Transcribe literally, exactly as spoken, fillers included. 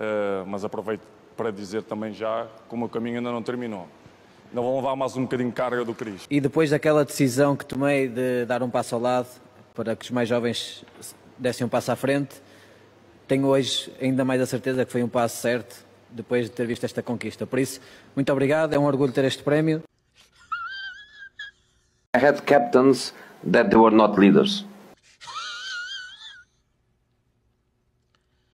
uh, mas aproveito para dizer também já que o meu caminho ainda não terminou. Ainda vão levar mais um bocadinho de carga do Cris. E depois daquela decisão que tomei de dar um passo ao lado, para que os mais jovens dessem um passo à frente, tenho hoje ainda mais a certeza que foi um passo certo, depois de ter visto esta conquista. Por isso, muito obrigado, é um orgulho ter este prémio. I had captains that they were not leaders.